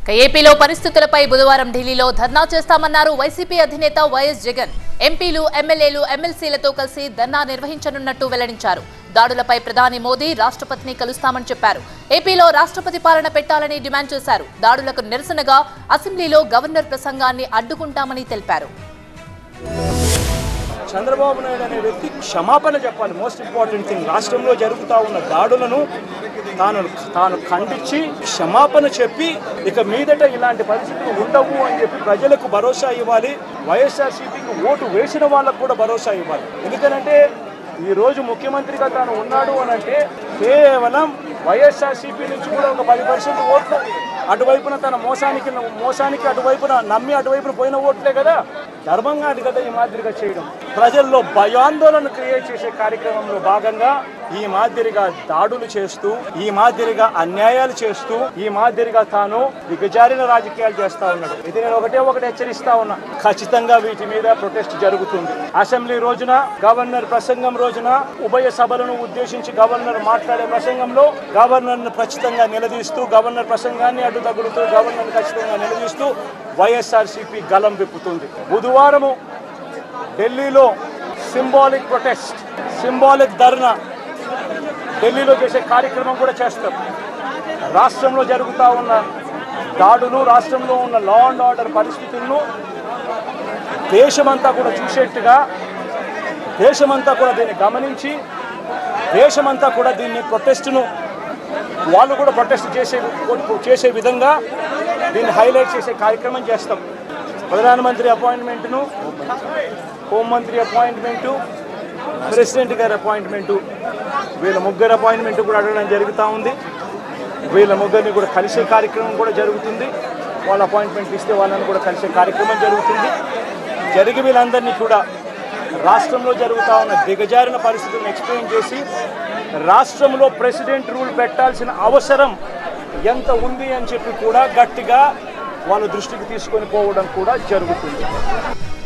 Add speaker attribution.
Speaker 1: ఏపీలో పరిస్థితులపై బుధవారం ఢిల్లీలో ధర్నా చేస్తామన్నారు వైసీపీ అధినేత వైఎస్ జగన్. ఎంపీలు, ఎమ్మెల్యేలు, ఎమ్మెల్సీలతో కలిసి ధర్నా నిర్వహించనున్నట్టు వెల్లడించారు. దాడులపై ప్రధాని మోదీ రాష్ట్రపతిని కలుస్తామని చెప్పారు. ఏపీలో రాష్ట్రపతి పాలన పెట్టాలని డిమాండ్ చేశారు. దాడులకు నిరసనగా అసెంబ్లీలో గవర్నర్ ప్రసంగాన్ని అడ్డుకుంటామని తెలిపారు.
Speaker 2: చంద్రబాబు నాయుడు అనే వ్యక్తి క్షమాపణ చెప్పాలి. Most important thing. రాష్ట్రంలో జరుగుతూ ఉన్న దాడులను తాను ఖండించి క్షమాపణ చెప్పి ఇక మీదట ఇలాంటి పరిస్థితులు ఉండవు అని చెప్పి ప్రజలకు భరోసా ఇవ్వాలి. వైఎస్ఆర్సీపీకి ఓటు వేసిన వాళ్ళకు కూడా భరోసా ఇవ్వాలి. ఎందుకనంటే ఈరోజు ముఖ్యమంత్రిగా తాను ఉన్నాడు అని అంటే కేవలం వైఎస్ఆర్సీపీ నుంచి కూడా ఒక 10% ఓట్లు అటువైపున తన మోసానికి అటువైపున నమ్మి అటువైపున పోయిన ఓట్లే కదా. ధర్మంగా అది కదా ఈ మాదిరిగా చేయడం. ప్రజల్లో భయాందోళన క్రియేట్ చేసే కార్యక్రమంలో భాగంగా ఈ మాదిరిగా దాడులు చేస్తూ, ఈ మాదిరిగా అన్యాయాలు చేస్తూ, ఈ మాదిరిగా తాను దిగజారిన రాజకీయాలు చేస్తా ఉన్నాడు. ఇది నేను ఒకటే హెచ్చరిస్తా ఉన్నా. ఖచ్చితంగా వీటి మీద ప్రొటెస్ట్ జరుగుతుంది. అసెంబ్లీ రోజున, గవర్నర్ ప్రసంగం రోజున, ఉభయ సభలను ఉద్దేశించి గవర్నర్ మాట్లాడే ప్రసంగంలో గవర్నర్ను ఖచ్చితంగా నిలదీస్తూ, గవర్నర్ ప్రసంగాన్ని అడ్డు తగులుతూ, గవర్నర్ ఖచ్చితంగా నిలదీస్తూ వైఎస్ఆర్సీపీ గలం విప్పుతుంది. బుధవారము ఢిల్లీలో సింబాలిక్ ప్రొటెస్ట్, సింబాలిక్ ధర్నా ఢిల్లీలో చేసే కార్యక్రమం కూడా చేస్తారు. రాష్ట్రంలో జరుగుతూ ఉన్న దాడులు, రాష్ట్రంలో ఉన్న లా అండ్ ఆర్డర్ పరిస్థితులను దేశమంతా కూడా చూసేట్టుగా, దేశమంతా కూడా దీన్ని గమనించి, దేశమంతా కూడా దీన్ని ప్రొటెస్ట్ను వాళ్ళు కూడా ప్రొటెస్ట్ చేసే విధంగా దీన్ని హైలైట్ చేసే కార్యక్రమం చేస్తాం. ప్రధానమంత్రి అపాయింట్మెంటును, హోంమంత్రి అపాయింట్మెంటు, ప్రెసిడెంట్ గారి అపాయింట్మెంటు, వీళ్ళ ముగ్గురు అపాయింట్మెంట్ కూడా అడగడం జరుగుతూ ఉంది. వీళ్ళ ముగ్గురిని కూడా కలిసే కార్యక్రమం కూడా జరుగుతుంది. వాళ్ళ అపాయింట్మెంట్ ఇస్తే వాళ్ళని కూడా కలిసే కార్యక్రమం జరుగుతుంది. జరిగి వీళ్ళందరినీ కూడా రాష్ట్రంలో జరుగుతూ ఉన్న దిగజారిన పరిస్థితులను ఎక్స్ప్లెయిన్ చేసి, రాష్ట్రంలో ప్రెసిడెంట్ రూల్ పెట్టాల్సిన అవసరం ఎంత ఉంది అని చెప్పి కూడా గట్టిగా వాళ్ళ దృష్టికి తీసుకొని పోవడం కూడా జరుగుతుంది.